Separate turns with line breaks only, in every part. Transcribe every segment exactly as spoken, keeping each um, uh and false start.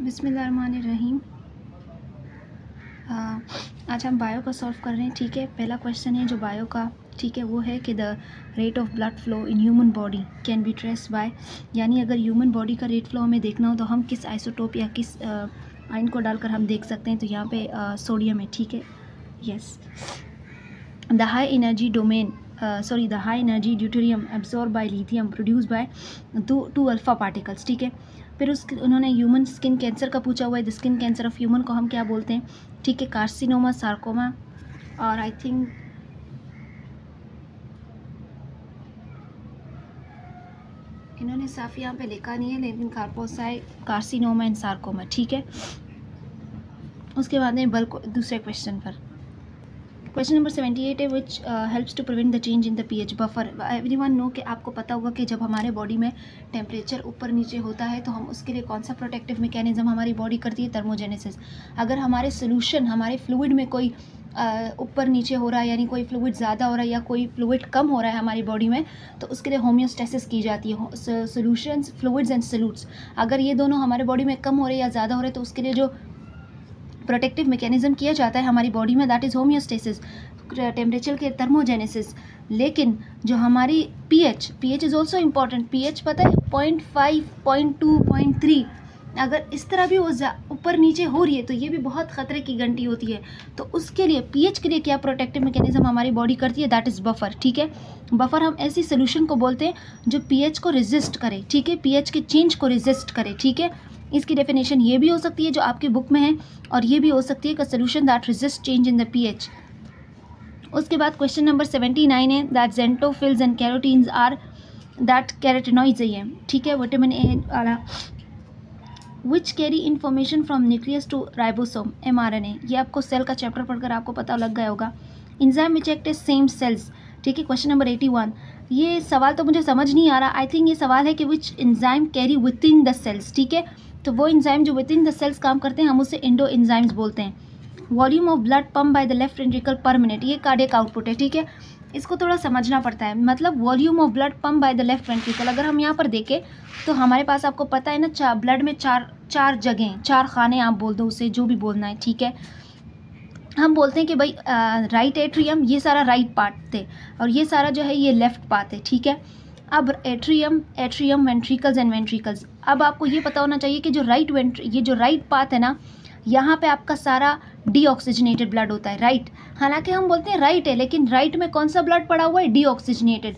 बिस्मिल्लाहिर्रहमानिर्रहीम। आज हम बायो का सॉल्व कर रहे हैं। ठीक है, पहला क्वेश्चन है जो बायो का, ठीक है, वो है कि the rate of blood flow in human body can be trace by, यानी अगर ह्यूमन बॉडी का रेट फ्लो हमें देखना हो तो हम किस आइसोटोप या किस आयन को डालकर हम देख सकते हैं। तो यहाँ पे सोडियम है। ठीक है, yes. The high energy domain sorry the high energy deuterium absorb by lithium produce by two two alpha particles. ठीक है, फिर उस उन्होंने ह्यूमन स्किन कैंसर का पूछा हुआ है। The skin cancer of human को हम क्या बोलते हैं? ठीक है, कार्सिनोमा, सार्कोमा, और आई थिंक इन्होंने साफ यहाँ पे लिखा नहीं है, लेकिन कार्पोसाई, कार्सिनोमा एंड सार्कोमा। ठीक है, उसके बाद में बल्क दूसरे क्वेश्चन पर, क्वेश्चन नंबर सेवेंटी एट है, which helps to prevent the change in the pH buffer. Everyone know कि आपको पता होगा कि जब हमारे बॉडी में टेम्परेचर ऊपर नीचे होता है तो हम उसके लिए कौन सा प्रोटेक्टिव मैकेनिज्म हमारी बॉडी करती है? थर्मोजेनेसिस। अगर हमारे सोल्यूशन, हमारे फ्लूइड में कोई ऊपर uh, नीचे हो रहा है, यानी कोई फ्लूइड ज़्यादा हो रहा है या कोई फ्लूइड कम हो रहा है हमारी बॉडी में, तो उसके लिए होम्योस्टेसिस की जाती है। सोल्यूशंस, फ्लूइड्स एंड सॉल्यूट्स, अगर ये दोनों हमारे बॉडी में कम हो रहे हैं या ज़्यादा हो रहे हैं तो उसके लिए जो प्रोटेक्टिव मैकेनिज्म किया जाता है हमारी बॉडी में, दैट इज़ होम्योस्टेसिस, टेम्परेचर के थर्मोजेनेसिस। लेकिन जो हमारी pH, pH is also important. PH पता है point five, point two, point three, अगर इस तरह भी वो ऊपर नीचे हो रही है तो ये भी बहुत ख़तरे की घंटी होती है। तो उसके लिए पीएच के लिए क्या प्रोटेक्टिव मैकेनिज्म हमारी बॉडी करती है? That is buffer. ठीक है, बफर हम ऐसी सोल्यूशन को बोलते हैं जो पीएच को रेजिस्ट करे। ठीक है, पीएच के चेंज को रेजिस्ट करे। ठीक है, इसकी डेफिनेशन ये भी हो सकती है जो आपकी बुक में है, और ये भी हो सकती है कि solution that resist change in the pH. उसके बाद क्वेश्चन नंबर सेवेंटी नाइन है, that xanthophylls and carotenes are that carotenoids है। ठीक है, विटामिन ए वाला, which carry information from nucleus to ribosome, mRNA. ये आपको सेल का चैप्टर पढ़कर आपको पता लग गया होगा। Enzyme which act as same cells. ठीक है, क्वेश्चन नंबर एटी वन, ये सवाल तो मुझे समझ नहीं आ रहा। आई थिंक ये सवाल है कि which enzyme carry with in the cells. ठीक है, तो वो इंजाइम जो विद इन द सेल्स काम करते हैं हम उसे इंडो इंजाइम्स बोलते हैं। Volume of blood pump by the left ventricle per minute, ये कार्डियक आउटपुट है। ठीक है, इसको थोड़ा समझना पड़ता है। मतलब volume of blood pump by the left ventricle, अगर हम यहाँ पर देखें तो हमारे पास, आपको पता है ना, चार ब्लड में चार चार जगह, चार खाने आप बोल दो, उसे जो भी बोलना है। ठीक है, हम बोलते हैं कि भाई राइट एट्रियम, ये सारा राइट पार्ट थे, और ये सारा जो है ये लेफ्ट पार्ट है। ठीक है, अब atrium, atrium, ventricles and ventricles. अब आपको ये पता होना चाहिए कि जो राइट वेंट्री, ये जो राइट पार्ट है ना, यहाँ पे आपका सारा डीऑक्सीजनेटेड ब्लड होता है। राइट, हालांकि हम बोलते हैं राइट है, लेकिन राइट में कौन सा ब्लड पड़ा हुआ है? डीऑक्सीजनेटेड।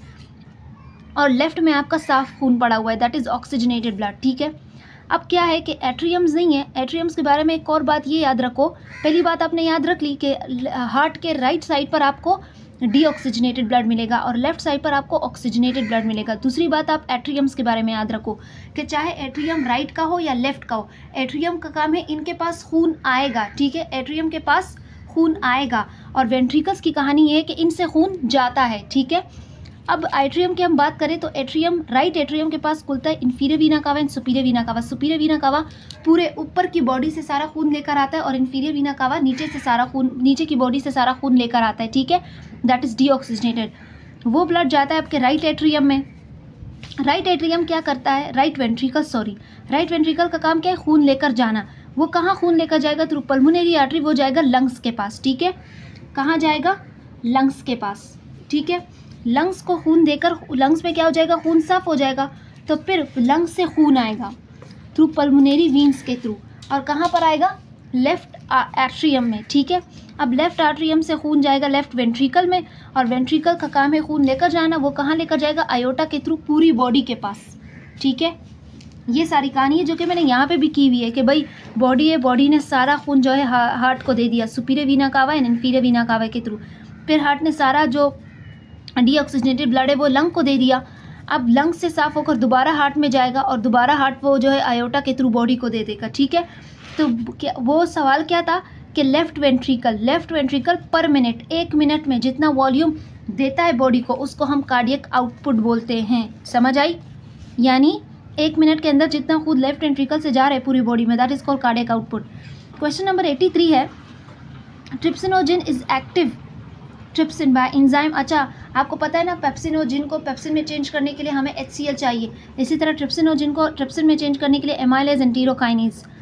और लेफ्ट में आपका साफ खून पड़ा हुआ है, दैट इज़ ऑक्सीजनेटेड ब्लड। ठीक है, अब क्या है कि एट्रियम्स नहीं है। एट्रियम्स के बारे में एक और बात ये याद रखो, पहली बात आपने याद रख ली कि हार्ट के राइट साइड पर आपको डीऑक्सीजनेटेड ब्लड मिलेगा और लेफ्ट साइड पर आपको ऑक्सीजनेटेड ब्लड मिलेगा। दूसरी बात आप एट्रियम्स के बारे में याद रखो कि चाहे एट्रियम राइट का हो या लेफ्ट का हो, एट्रियम का काम है इनके पास खून आएगा। ठीक है, एट्रियम के पास खून आएगा, और वेंट्रिकल्स की कहानी ये है कि इनसे खून जाता है। ठीक है, अब एट्रियम की हम बात करें तो एट्रियम, राइट एट्रियम के पास खुलता है इंफीरियर वीना कावा एंड सुपीरियर वीना कावा। सुपीरियर वीना कावा पूरे ऊपर की बॉडी से सारा खून लेकर आता है, और इंफीरियर वीना कावा नीचे से सारा खून, नीचे की बॉडी से सारा खून लेकर आता है। ठीक है, दैट इज़ डीऑक्सीजनेटेड। वो ब्लड जाता है आपके राइट एट्रियम में। राइट एट्रियम क्या करता है? Right ventricle, sorry right ventricle का काम क्या है? खून लेकर जाना। वो कहाँ खून लेकर जाएगा? थ्रू पल्मोनरी आर्टरी, वो जाएगा लंग्स के पास। ठीक है, कहाँ जाएगा? लंग्स के पास। ठीक है, लंग्स को खून देकर, लंग्स में क्या हो जाएगा? खून साफ हो जाएगा, तो फिर लंग्स से खून आएगा थ्रू पल्मोनरी वीन्स के थ्रू, और कहाँ पर आएगा? लेफ्ट एट्रियम में। ठीक है, अब लेफ्ट एट्रियम से खून जाएगा लेफ्ट वेंट्रिकल में, और वेंट्रिकल का काम है खून लेकर जाना। वो कहाँ लेकर जाएगा? आयोटा के थ्रू पूरी बॉडी के पास। ठीक है, ये सारी कहानी है जो कि मैंने यहाँ पे भी की हुई है कि भाई बॉडी है, बॉडी ने सारा खून जो है हार्ट को दे दिया, सुपीरियर वीना कावा एंड इंफीरियर वीना कावा के थ्रू। फिर हार्ट ने सारा जो डीऑक्सीजनेटेड ब्लड है वो लंग को दे दिया। अब लंग से साफ होकर दोबारा हार्ट में जाएगा, और दोबारा हार्ट वो जो है आयोटा के थ्रू बॉडी को दे देगा। ठीक है, तो क्या वो सवाल क्या था कि left ventricle, left ventricle per minute, एक मिनट में जितना वॉल्यूम देता है बॉडी को, उसको हम कार्डियक आउटपुट बोलते हैं। समझ आई? यानी एक मिनट के अंदर जितना खून लेफ्ट वेंट्रिकल से जा रहा है पूरी बॉडी में, that is called cardiac output. Question number eighty three है, trypsinogen is active trypsin by enzyme. अच्छा, आपको पता है ना, पेप्सिनोजिन को पेप्सिन में चेंज करने के लिए हमें एच सी एल चाहिए। इसी तरह ट्रिप्सिनोजिन को ट्रिप्सिन में चेंज करने के लिए amylase and enterokinase.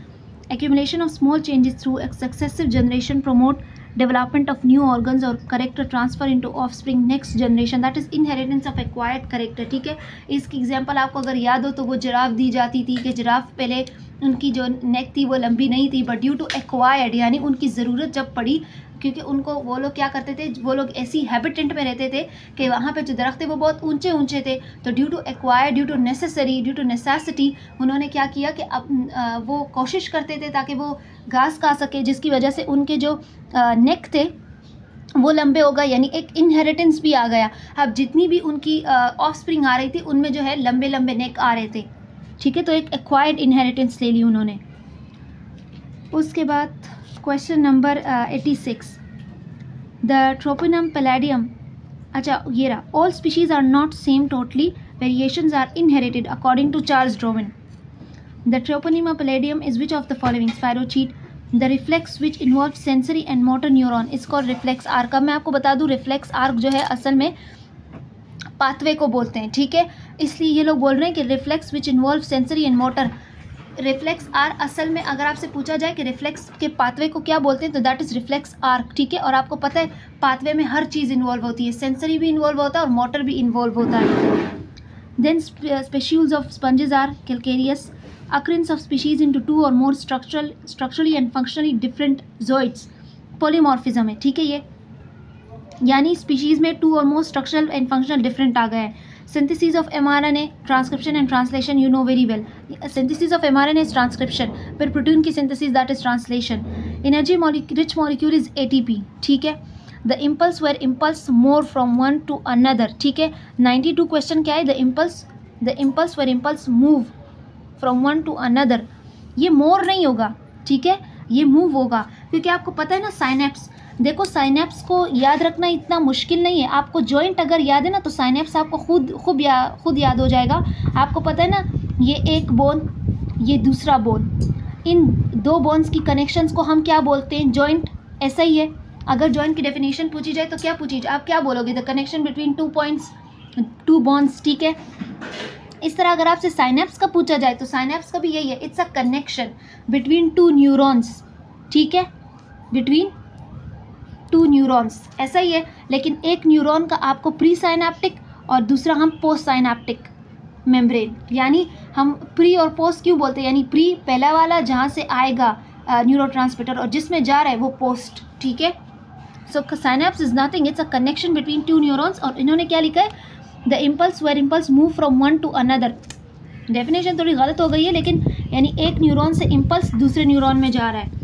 Accumulation of small changes through a successive generation promote development of new organs or character transfer into offspring next generation, that is inheritance of acquired character. ठीक है, इसकी example आपको अगर याद हो तो वो जिराफ दी जाती थी कि जिराफ पहले उनकी जो नेक थी वो लंबी नहीं थी, बट ड्यू टू एक्वायर्ड यानी उनकी ज़रूरत जब पड़ी, क्योंकि उनको वो लोग क्या करते थे, वो लोग ऐसी हैबिटेंट में रहते थे कि वहाँ पे जो दरख्त थे वो बहुत ऊंचे ऊंचे थे, तो due to acquire, due to necessary, due to necessity उन्होंने क्या किया कि अब आ, वो कोशिश करते थे ताकि वो घास खा सके, जिसकी वजह से उनके जो नेक थे वो लंबे हो गए, यानी एक इनहेरिटेंस भी आ गया। अब जितनी भी उनकी ऑफस्प्रिंग आ रही थी उनमें जो है लंबे लंबे नेक आ रहे थे, ठीक है, तो एक एक्वायर्ड इनहेरिटेंस ले ली उन्होंने। उसके बाद question number eighty six, the treponema pallidum, अच्छा ये रहा, all species are not same totally, variations are inherited according to Charles Darwin. The treponema pallidum is which of the following, spirochete, the reflex which involve sensory and motor neuron is called reflex arc. अब मैं आपको बता दूं reflex arc जो है असल में pathway को बोलते हैं, ठीक है, इसलिए ये लोग बोल रहे हैं कि reflex which involve sensory and motor, reflex arc असल में अगर आपसे पूछा जाए कि रिफ्लेक्स के पाथवे को क्या बोलते हैं तो दैट इज़ रिफ्लेक्स आर्क, ठीक है। और आपको पता है पाथवे में हर चीज़ इन्वॉल्व होती है, सेंसरी भी इन्वॉल्व होता है और मोटर भी इन्वॉल्व होता है। Then species of sponges are calcareous, occurrence of species into two or more structural structurally and functionally different zooids, polymorphism है, ठीक है, ये यानी स्पीशीज़ में टू और more structural and functional different आ गया है। Synthesis of mRNA, transcription and translation, you know very well, synthesis of mRNA is transcription, फिर प्रोटीन की synthesis that is translation. Energy rich molecule is ATP, ठीक है। The impulse where impulse more from one to another, ठीक है। Ninety two question क्या है, the impulse the impulse where impulse move from one to another, ये मोर नहीं होगा, ठीक है, ये मूव होगा, क्योंकि आपको पता है ना साइनेप्स, देखो साइनेप्स को याद रखना इतना मुश्किल नहीं है, आपको जॉइंट अगर याद है ना तो साइनेप्स आपको खुद खुद या खुद याद हो जाएगा। आपको पता है ना ये एक बोन, ये दूसरा बोन, इन दो बोन्स की कनेक्शंस को हम क्या बोलते हैं, जॉइंट, ऐसा ही है। अगर जॉइंट की डेफिनेशन पूछी जाए तो क्या पूछी जाए, आप क्या बोलोगे, the connection between two points, two bonds, ठीक है। इस तरह अगर आपसे साइनेप्स का पूछा जाए तो साइनेप्स का भी यही है, it's a connection between two neurons, ठीक है, बिटवीन टू न्यूरॉन्स, ऐसा ही है। लेकिन एक न्यूरॉन का आपको प्री साइनेप्टिक और दूसरा हम पोस्ट साइनेप्टिक मेम्ब्रेन, यानी हम प्री और पोस्ट क्यों बोलते हैं, यानी प्री पहला वाला जहाँ से आएगा न्यूरोट्रांसमीटर और जिसमें जा रहा है वो पोस्ट, ठीक है। So synapse is nothing, it's a connection between two neurons. और इन्होंने क्या लिखा है, the impulse where impulse move from one to another, definition थोड़ी गलत हो गई है, लेकिन यानी एक न्यूरॉन से इम्पल्स दूसरे न्यूरॉन में जा रहा है।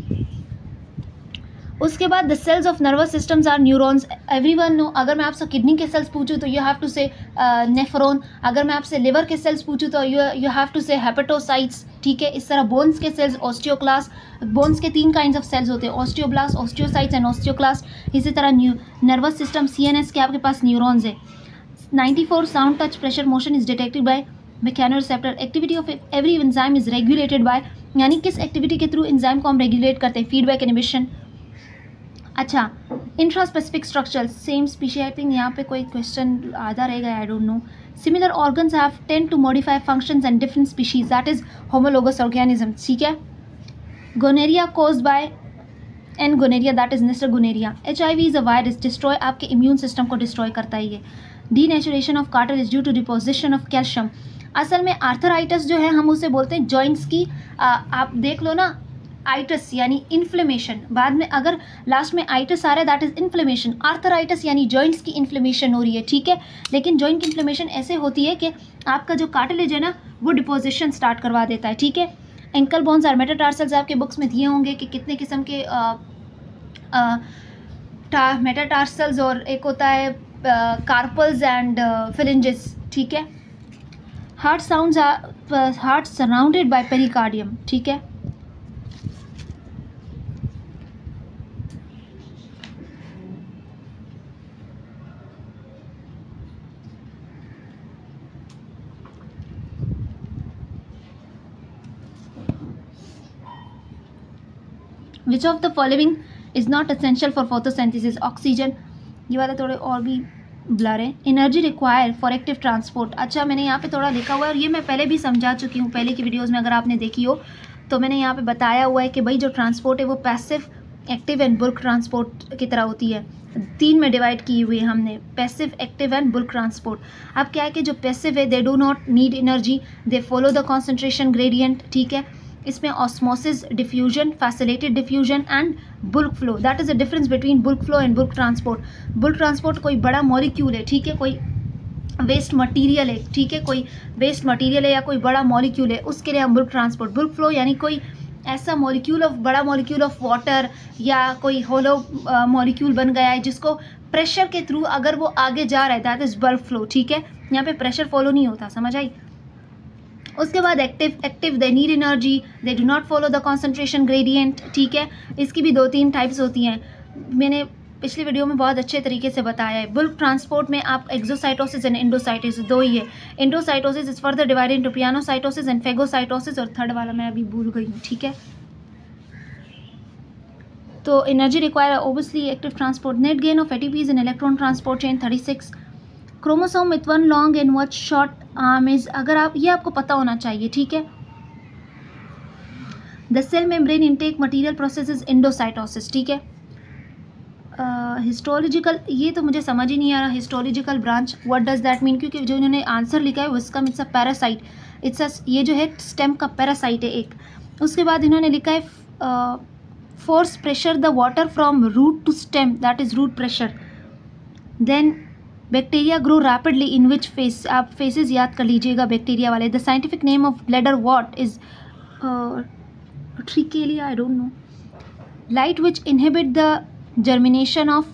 उसके बाद the cells of nervous systems are neurons, everyone know. अगर मैं आपसे किडनी के सेल्स पूछूं तो you have to say nephron, अगर मैं आपसे लिवर के सेल्स पूछूं तो you you have to say hepatocytes, ठीक है। इस तरह बोन्स के सेल्स ऑस्टियोक्लास्ट, बोन्स के तीन काइंड्स ऑफ सेल्स होते हैं, ऑस्टियोब्लास्ट, ऑस्टियोसाइट्स एंड ऑस्टियोक्लास्ट। इसी तरह new nervous system C N S के आपके पास न्यूरॉन्स है। Ninety four sound touch pressure motion is detected by mechanoreceptor, activity of every enzyme is regulated by, यानी किस एक्टिविटी के थ्रू एंजाइम को हम रेगुलेट करते हैं, फीडबैक इनहिबिशन। अच्छा, intra specific structure, same species, I think यहाँ पे कोई क्वेश्चन आधा रहेगा, I don't know. Similar organs have tend to modify functions and different species, that is homologous organism, ठीक है। Gonorrhoea caused by N gonorrhoea, that is Neisseria gonorrhoea. H I V is a virus, destroy आपके immune system को destroy करता है ये। Denaturation of cartilage due to deposition of calcium, असल में arthritis जो है हम उसे बोलते हैं जॉइंट्स की, आ, आप देख लो ना, आइटिस यानी इन्फ्लेमेशन, बाद में अगर लास्ट में आइटिस आ रहा है दैट इज इन्फ्लेमेशन, आर्थराइटिस यानी जॉइंट्स की इन्फ्लेमेशन हो रही है, ठीक है। लेकिन जॉइंट की इन्फ्लेमेशन ऐसे होती है कि आपका जो कार्टिलेज है ना वो डिपोजिशन स्टार्ट करवा देता है, ठीक है। एंकल बोन्स और मेटाटार्सल्स आपके बुक्स में दिए होंगे कि कितने किस्म के मेटाटार्सल्स और एक होता है कार्पल्स एंड फिलेंजेस, ठीक है। Heart sounds are heart surrounded by pericardium, ठीक है। Which of the following is not essential for photosynthesis, oxygen, ये वाला थोड़े और भी ब्लर है। Energy required for active transport, अच्छा मैंने यहाँ पे थोड़ा लिखा हुआ है और ये मैं पहले भी समझा चुकी हूँ पहले की वीडियोस में, अगर आपने देखी हो तो मैंने यहाँ पे बताया हुआ है कि भाई जो ट्रांसपोर्ट है वो passive, active and bulk transport की तरह होती है। तीन में डिवाइड की हुई है हमने, passive, active and bulk transport. अब क्या है कि जो पैसिव है they do not need energy, they follow the concentration gradient, ठीक है। इसमें osmosis, diffusion, facilitated diffusion and bulk flow, that is the difference between bulk flow and bulk transport. Bulk transport कोई बड़ा मॉलिक्यूल है, ठीक है, कोई वेस्ट मटेरियल है, ठीक है, कोई वेस्ट मटेरियल है या कोई बड़ा मॉलिक्यूल है, उसके लिए हम बुल्क ट्रांसपोर्ट। बुल्क फ्लो यानी कोई ऐसा मॉलिक्यूल ऑफ, बड़ा मॉलिक्यूल ऑफ वाटर या कोई होलो मॉलिक्यूल बन गया है जिसको प्रेशर के थ्रू अगर वो आगे जा रहा है, दैट इज बुल्क फ्लो, ठीक है। यहाँ पे प्रेशर फॉलो नहीं होता, समझ आई। उसके बाद active, active they need energy, they do not follow the concentration gradient, ठीक है। इसकी भी दो तीन टाइप्स होती हैं, मैंने पिछली वीडियो में बहुत अच्छे तरीके से बताया है। बुल्क ट्रांसपोर्ट में आप एक्सोसाइटोसिस एंड एंडोसाइटोसिस दो ही है। Endocytosis is further divided into pinocytosis and phagocytosis, और थर्ड वाला मैं अभी भूल गई हूँ, ठीक है। तो energy required obviously active transport, net gain of ATPs in electron transport chain thirty six. Chromosome with one long and one short arm is, अगर आप ये आपको पता होना चाहिए, ठीक है। The cell membrane intake material process is endocytosis, ठीक है। हिस्टोलॉजिकल uh, ये तो मुझे समझ ही नहीं आ रहा, histological branch what does that mean, क्योंकि जो इन्होंने आंसर लिखा है उसका it's a parasite, it's a, ये जो है स्टेम का पैरासाइट है एक। उसके बाद इन्होंने लिखा है force pressure the water from root to stem, that is root pressure. Then bacteria grow rapidly in which phase, आप फेसेस याद कर लीजिएगा बैक्टीरिया वाले। The scientific name of bladder what is utricularia, I don't know. Light which inhibit the germination of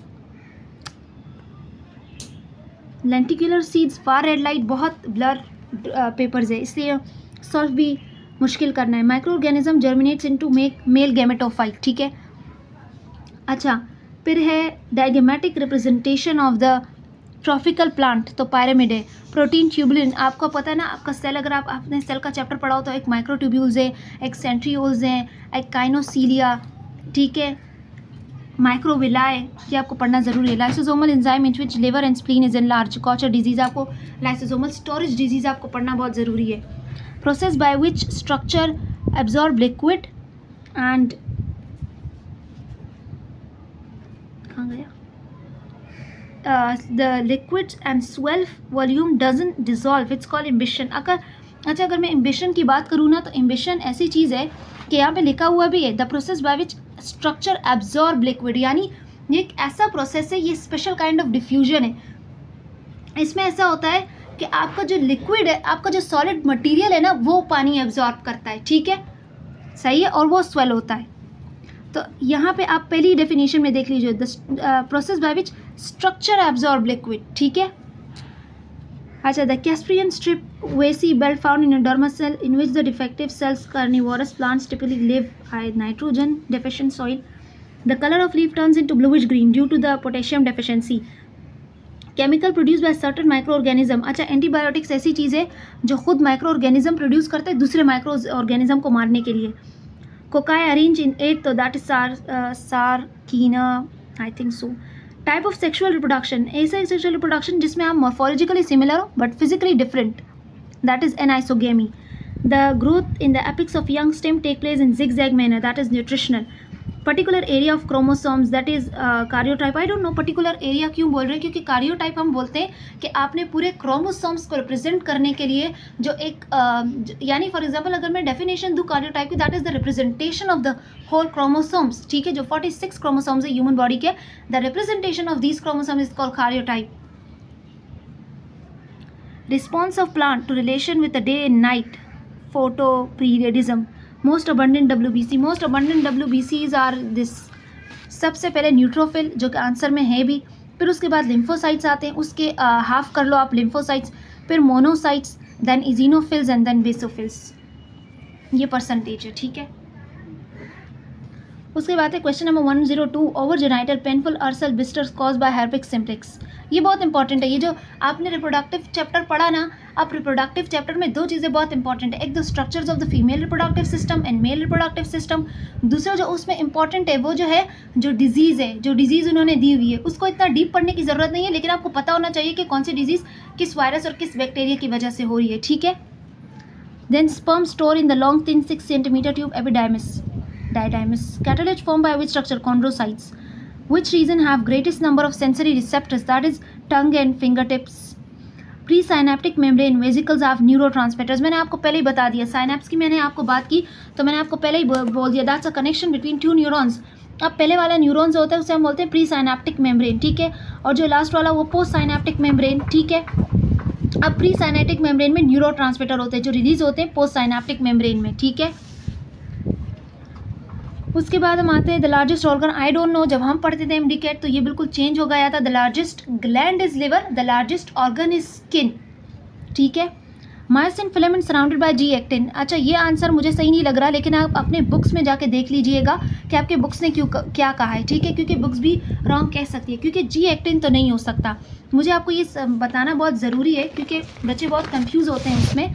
lenticular seeds, far red light, बहुत blur papers है इसलिए solve भी मुश्किल करना है। Micro organism germinates into make male gametophyte, ठीक है। अच्छा, फिर है diagrammatic representation of the tropical plant, तो पायरामिड है। प्रोटीन ट्यूबुलिन, आपको पता है ना, आपका सेल, अगर आप आपने सेल का चैप्टर पढ़ा हो तो एक माइक्रोट्यूब्यूल्स है, एक सेंट्रियोल्स हैं, एक काइनोसीलिया, ठीक है, माइक्रोविलाए, ये आपको पढ़ना जरूरी है। Lysosomal enzyme in which liver and spleen is enlarge, Gaucher disease, आपको लाइसोसोमल स्टोरेज डिजीज आपको पढ़ना बहुत ज़रूरी है। Process by which structure absorb liquid and, कहाँ गया, the liquid and swell volume doesn't dissolve, it's called imbibition. अगर अच्छा अगर मैं इम्बिशन की बात करूँ ना, तो इम्बिशन ऐसी चीज़ है कि यहाँ पे लिखा हुआ भी है, the process by which structure absorb liquid, यानी ये एक ऐसा प्रोसेस है, ये स्पेशल काइंड ऑफ डिफ्यूजन है। इसमें ऐसा होता है कि आपका जो लिक्विड है, आपका जो सॉलिड मटेरियल है ना, वो पानी एब्जॉर्ब करता है, ठीक है, सही है, और वो स्वेल होता है। तो यहाँ पे आप पहली डेफिनेशन में देख लीजिए, the process by which structure absorb liquid, ठीक है। अच्छा, the casparian strip waxy belt found in derma cell in which the defective cells carnivorous plants typically live high nitrogen deficient soil. The colour of leaf turns into bluish green due to the potassium deficiency. Chemical produce by certain micro organism, अच्छा antibiotics ऐसी चीज़ है जो खुद micro organism produce करते हैं दूसरे micro organism को मारने के लिए। कोकाई अरेंज इन एट, तो that is sar sarcina, I think so. Type of sexual reproduction, ऐसा सेक्सुअल रिप्रोडक्शन जिसमें आप मॉर्फोलॉजिकली सिमिलर हो but physically different, that is anisogamy. The growth in the apex of young stem take place in zigzag manner, that is nutritional. Particular area of chromosomes, that is karyotype, I don't know particular area क्यों बोल रहे हैं, क्योंकि कार्योटाइप हम बोलते हैं कि आपने पूरे क्रोमोसोम्स को रिप्रेजेंट करने के लिए जो एक uh, यानी फॉर एग्जांपल अगर मैं डेफिनेशन दूँ कार्योटाइप की, that is the representation of the whole chromosomes, ठीक है, जो फोर्टी सिक्स क्रोमोसोम्स है ह्यूमन बॉडी के, the representation of these chromosome is called karyotype. Response of plant to relation with the day and night, photoperiodism. Most abundant W B C, most abundant W B Cs are this, सबसे पहले neutrophil जो कि answer में है भी, फिर उसके बाद लिम्फोसाइट्स आते हैं, उसके हाफ कर लो आप लिम्फोसाइट्स, फिर monocytes, then eosinophils and then basophils, ये परसेंटेज है, ठीक है। उसके बाद है question number one zero two, over genital painful ulcer blisters cause by herpes simplex, ये बहुत इंपॉर्टेंट है। ये जो आपने रिप्रोडक्टिव चैप्टर पढ़ा ना, आप रिप्रोडक्टिव चैप्टर में दो चीज़ें बहुत इंपॉर्टेंट है, एक the structures of the female reproductive system and male reproductive system, दूसरा जो उसमें इंपॉर्टेंट है वो जो है जो डिजीज़ है, जो डिजीज़ उन्होंने दी हुई है, उसको इतना डीप पढ़ने की ज़रूरत नहीं है, लेकिन आपको पता होना चाहिए कि कौन सी डिजीज़ किस वायरस और किस बैक्टीरिया की वजह से हो रही है, ठीक है। Then sperm store in the long thin six centimeter tube epididymis. Didymis. Cartilage formed by which structure? Chondrocytes. Which region have greatest number of sensory receptors? That is tongue and fingertips. Presynaptic membrane vesicles have neurotransmitters. मैंने आपको पहले ही बता दिया, synapse की मैंने आपको बात की तो मैंने आपको पहले ही बोल दिया, that's a connection between two neurons. अब पहले वाला न्यूरॉन्स होता है उसे हम बोलते हैं प्री साइनेप्टिक मेम्ब्रेन, ठीक है, और जो लास्ट वाला वो पोस्ट साइनेप्टिक मेम्ब्रेन, ठीक है. अब प्री साइनेप्टिक मेम्ब्रेन में न्यूरो ट्रांसमीटर होते हैं जो रिलीज होते हैं पोस्ट साइनेप्टिक मेम्ब्रेन में, ठीक है. उसके बाद हम आते हैं the largest organ. I don't know, जब हम पढ़ते थे एम डी कैट तो ये बिल्कुल चेंज हो गया था. The largest gland is liver, the largest organ is skin, ठीक है. Myosin filament surrounded by G actin. अच्छा, ये आंसर मुझे सही नहीं लग रहा, लेकिन आप अपने बुक्स में जाके देख लीजिएगा कि आपके बुक्स ने क्यों क्या कहा है, ठीक है, क्योंकि बुक्स भी रॉन्ग कह सकती है, क्योंकि जी एक्टिन तो नहीं हो सकता. मुझे आपको ये बताना बहुत ज़रूरी है क्योंकि बच्चे बहुत कंफ्यूज होते हैं उसमें,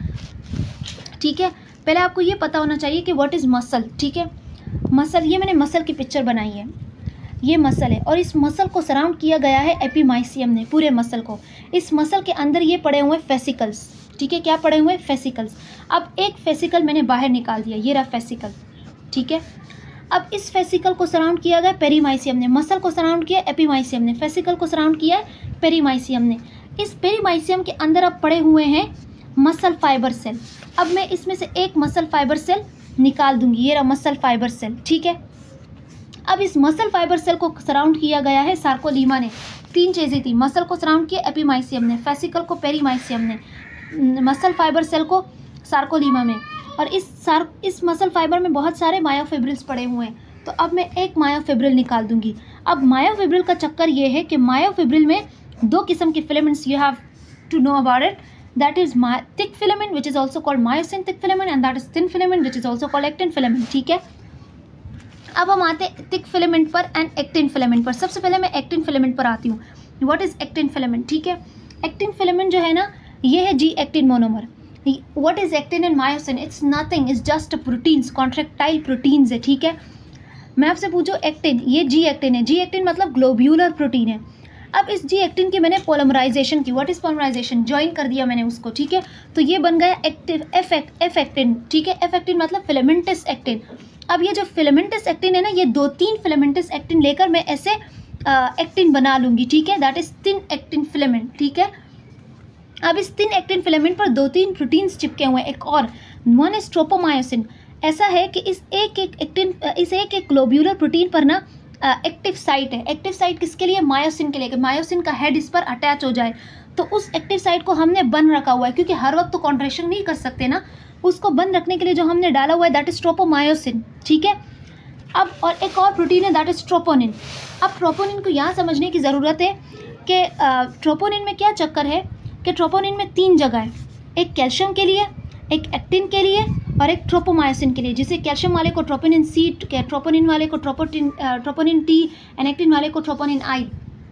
ठीक है. पहले आपको ये पता होना चाहिए कि व्हाट इज़ मसल, ठीक है. मसल, ये मैंने मसल की पिक्चर बनाई है, ये मसल है और इस मसल को सराउंड किया गया है एपीमाइसियम ने, पूरे मसल को. इस मसल के अंदर ये पड़े हुए फेसिकल्स, ठीक है, क्या पड़े हुए फेसिकल्स. अब एक फेसिकल मैंने बाहर निकाल दिया, ये रहा फेसिकल, ठीक है. अब इस फेसिकल को सराउंड किया गया पेरीमाइसियम ने, मसल को सराउंड किया एपीमाइसियम ने, फेसिकल को सराउंड किया पेरीमाइसियम ने. इस पेरीमाइसियम के अंदर अब पड़े हुए हैं मसल फाइबर सेल. अब मैं इसमें से एक मसल फाइबर सेल निकाल दूंगी, ये रहा मसल फाइबर सेल, ठीक है. अब इस मसल फाइबर सेल को सराउंड किया गया है सार्कोलीमा ने. तीन चीज़ें थी, मसल को सराउंड किया एपीमाइसियम ने, फेसिकल को पेरीमाइसियम ने, मसल फाइबर सेल को सार्कोलीमा में, और इस सार इस मसल फाइबर में बहुत सारे मायोफिब्रिल्स पड़े हुए हैं. तो अब मैं एक मायोफिब्रिल निकाल दूंगी. अब मायोफिब्रिल का चक्कर ये है कि मायोफिब्रिल में दो किस्म के filaments you have to know about it. That is my thick filament which is also called myosin thick filament and that is thin filament which is also called actin filament, ठीक है. अब हम आते हैं thick filament पर and actin filament पर. सबसे पहले मैं actin filament पर आती हूँ. What is actin filament, ठीक है. actin filament जो है ना, ये है G actin monomer. What is actin and myosin? It's nothing, it's just proteins, contractile proteins है, ठीक है. मैं आपसे पूछूँ actin, ये जी actin है. जी actin मतलब ग्लोब्यूलर प्रोटीन है. अब इस जी एक्टिन की मैंने पोलिमराइजेशन की. What is polymerisation? ज्वाइन कर दिया मैंने उसको, ठीक है. तो ये बन गया एक्टिव एफ एफ एक्टिन, ठीक है. एफ एक्टिन मतलब फिलामेंटस एक्टिन. अब ये जो फिलामेंटस एक्टिन है ना, ये दो तीन फिलामेंटस एक्टिन लेकर मैं ऐसे एक्टिन बना लूँगी, ठीक है. That is thin actin filament, ठीक है. अब इस थिन एक्टिन फिलामेंट पर दो तीन प्रोटीन्स चिपके हुए हैं. एक और, वन इज ट्रोपोमायोसिन. ऐसा है कि इस एक एक एक्टिन इस एक एक ग्लोब्यूलर प्रोटीन पर ना एक्टिव साइट है. एक्टिव साइट किसके लिए? मायोसिन के लिए, कि मायोसिन का हेड इस पर अटैच हो जाए. तो उस एक्टिव साइट को हमने बंद रखा हुआ है, क्योंकि हर वक्त तो कॉन्ट्रैक्शन नहीं कर सकते ना. उसको बंद रखने के लिए जो हमने डाला हुआ है दैट इज ट्रोपोमायोसिन, ठीक है. अब और एक और प्रोटीन है दैट इज ट्रोपोनिन. अब ट्रोपोनिन को यहाँ समझने की ज़रूरत है कि ट्रोपोनिन में क्या चक्कर है कि ट्रोपोनिन में तीन जगह है. एक कैल्शियम के लिए, एक एक्टिन के लिए और एक ट्रोपोमायोसिन के लिए. जिसे कैल्शियम वाले को ट्रोपोनिन सी, ट्रोपोनिन वाले को troponin troponin T and actin वाले को ट्रोपोनिन आई.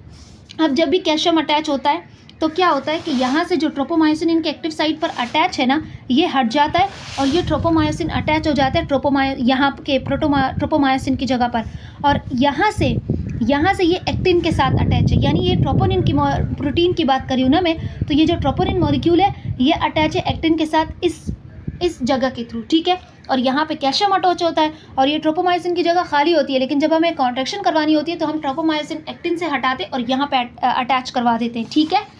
अब जब भी कैल्शियम अटैच होता है तो क्या होता है कि यहाँ से जो ट्रोपोमायोसिन इनके एक्टिव साइट पर अटैच है ना, ये हट जाता है और ये ट्रोपोमायोसिन अटैच हो जाता है ट्रोपोमायो यहाँ के प्रोटोमा ट्रोपोमायोसिन की जगह पर. और यहाँ से यहाँ से ये एक्टिन के साथ अटैच है. यानी ये ट्रोपोनिन की प्रोटीन की बात करी हूँ ना मैं, तो ये जो ट्रोपोनिन मॉलिक्यूल है ये अटैच है एक्टिन के साथ इस इस जगह के थ्रू, ठीक है. और यहाँ पे कैल्शियम अटैच होता है और ये ट्रोपोमायोसिन की जगह खाली होती है. लेकिन जब हमें कॉन्ट्रैक्शन करवानी होती है तो हम ट्रोपोमायोसिन एक्टिन से हटाते और यहाँ पे अटैच करवा देते हैं, ठीक है.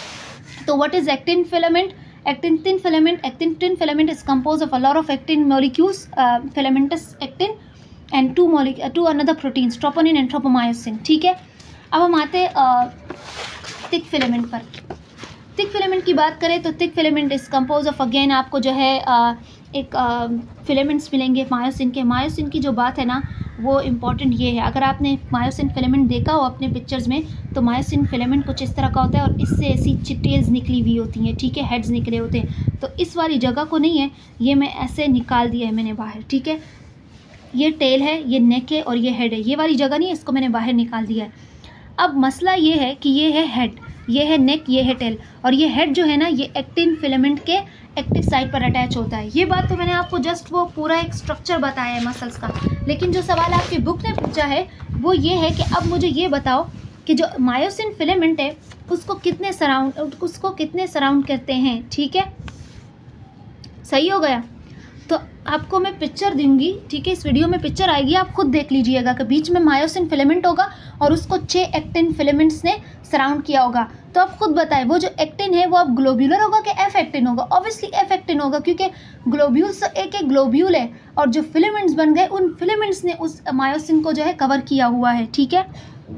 तो what is actin filament? Actin thin filament. Actin thin filament is compose of a lot of actin molecules, filamentous actin and two molecule two another proteins, troponin and tropomyosin, ठीक है. अब हम आते हैं थिक फिलामेंट पर. Thick filament की बात करें तो thick filament is compose of, again आपको जो है आ, एक फिलामेंट्स मिलेंगे मायोसिन के. मायोसिन की जो बात है ना वो इम्पॉर्टेंट ये है, अगर आपने मायोसिन फिलामेंट देखा हो अपने पिक्चर्स में तो मायोसिन फिलामेंट कुछ इस तरह का होता है और इससे ऐसी चिटेल्स निकली हुई होती हैं, ठीक है, हेड्स निकले होते हैं. तो इस वाली जगह को नहीं है, ये मैं ऐसे निकाल दिया है मैंने बाहर, ठीक है. ये टेल है, ये नेक है और ये हेड है. ये वाली जगह नहीं है, इसको मैंने बाहर निकाल दिया है. अब मसला ये है कि ये है हेड, ये है नेक, ये है टेल, और ये हेड जो है ना ये एक्टिन फिलामेंट के एक्टिव साइट पर अटैच होता है. ये बात तो मैंने आपको जस्ट वो पूरा एक स्ट्रक्चर बताया है मसल्स का. लेकिन जो सवाल आपकी बुक ने पूछा है वो ये है कि अब मुझे ये बताओ कि जो मायोसिन फिलामेंट है उसको कितने सराउंड उसको कितने सराउंड करते हैं, ठीक है. सही हो गया। तो आपको मैं पिक्चर दूंगी, ठीक है, इस वीडियो में पिक्चर आएगी, आप खुद देख लीजिएगा कि बीच में मायोसिन फिलामेंट होगा और उसको छः एक्टिन फिलामेंट्स ने सराउंड किया होगा। तो आप खुद बताएं वो जो एक्टिन है वो अब ग्लोब्यूलर होगा कि एफ एक्टिन होगा? ऑब्वियसली एफ एक्टिन होगा, क्योंकि ग्लोब्यूल्स एक एक ग्लोब्यूल है और जो फिलामेंट्स बन गए उन फिलामेंट्स ने उस मायोसिन को जो है कवर किया हुआ है, ठीक है।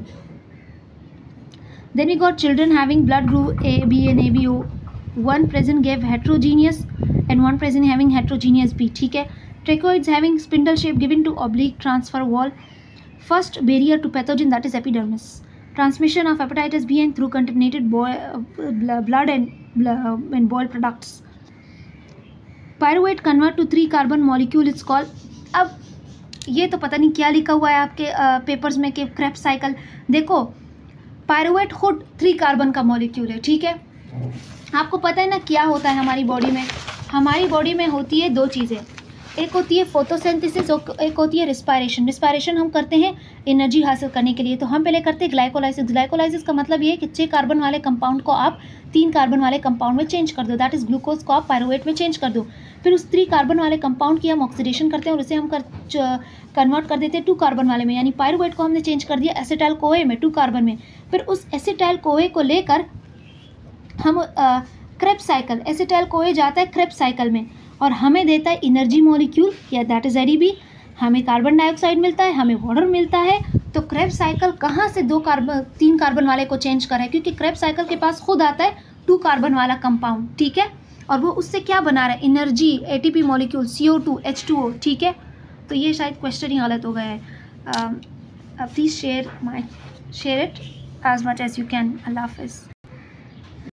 Then we got children having blood group A B and A B O, one present gave heterogeneous and one present having heterogeneous B, ठीक है। Tracheoids having spindle shape given to oblique transfer wall, first barrier to pathogen that is epidermis, transmission of hepatitis B and through contaminated boil, uh, blood and uh, and boil products. Pyruvate convert to three carbon molecule is called, अब ये तो पता नहीं क्या लिखा हुआ है आपके पेपर्स uh, में कि क्रेब्स साइकिल। देखो पायरुवेट खुद थ्री कार्बन का मॉलिक्यूल है, ठीक है। आपको पता है ना क्या होता है हमारी बॉडी में? हमारी बॉडी में होती है दो चीज़ें, एक होती है फोटोसिंथेसिस और एक होती है रिस्पायरेशन। रिस्पायरेशन हम करते हैं एनर्जी हासिल करने के लिए, तो हम पहले करते हैं ग्लाइकोलाइसिस। ग्लाइकोलाइसिस का मतलब ये है कि छः कार्बन वाले कंपाउंड को आप तीन कार्बन वाले कंपाउंड में चेंज कर दो, दैट इज़ ग्लूकोज को आप पायरुवेट में चेंज कर दो। फिर उस थ्री कार्बन वाले कंपाउंड की हम ऑक्सीडेशन करते हैं और उसे हम कर कन्वर्ट कर देते हैं टू कार्बन वाले में, यानी पायरुवेट को हमने चेंज कर दिया एसिटाइल कोए में, टू कार्बन में। फिर उस एसिटाइल कोए को लेकर हम क्रेब्स साइकिल, एसिटाइल कोए जाता है क्रेब्स साइकिल में और हमें देता है एनर्जी मॉलिक्यूल, या दैट इज एडीबी। हमें कार्बन डाइऑक्साइड मिलता है, हमें वाटर मिलता है। तो क्रेब्स साइकिल कहाँ से दो कार्बन तीन कार्बन वाले को चेंज करा है? क्योंकि क्रेब्स साइकिल के पास खुद आता है टू कार्बन वाला कंपाउंड, ठीक है, और वो उससे क्या बना रहा है? Energy, ATP molecule, C O two, H two O, ठीक है। तो ये शायद क्वेश्चन ही गलत हो गया है। Please share my share it as much as you can. अल्लाह हाफिज़।